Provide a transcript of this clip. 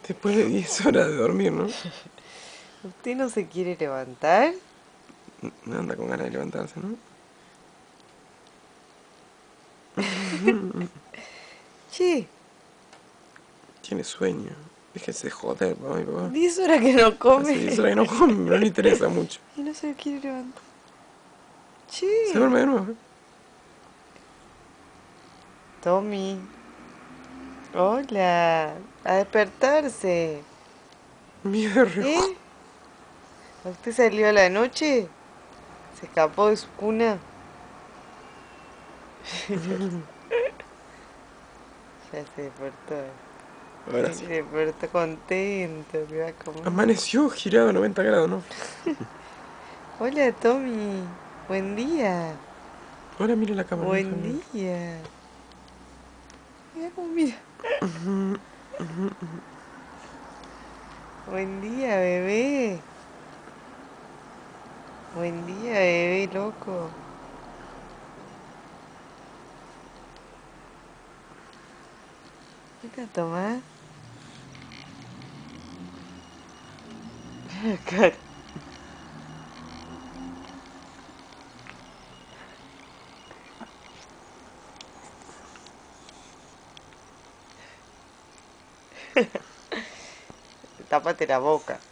Después de 10 horas de dormir, ¿no? ¿Usted no se quiere levantar? No anda con ganas de levantarse, ¿no? Che, Tiene sueño. Déjese de joder, papá, mi papá. 10 horas que no come. Hace 10 horas que no come, no le interesa mucho. Y no se quiere levantar. Se duerme Che, de nuevo. Tommy. Hola. A despertarse. Miedo de reojo. ¿Eh? ¿Usted salió a la noche? ¿Se escapó de su cuna? Ya se despertó. Ahora sí. Se despertó contento que va a comer. Amaneció girado a 90 grados, ¿no? Hola, Tommy. Buen día. Ahora mire la cámara, no Buen sabía. día. Mira cómo mira. Buen día, bebé. Buen día, bebé loco. ¿Qué te tomás? Cara. Tápate la boca.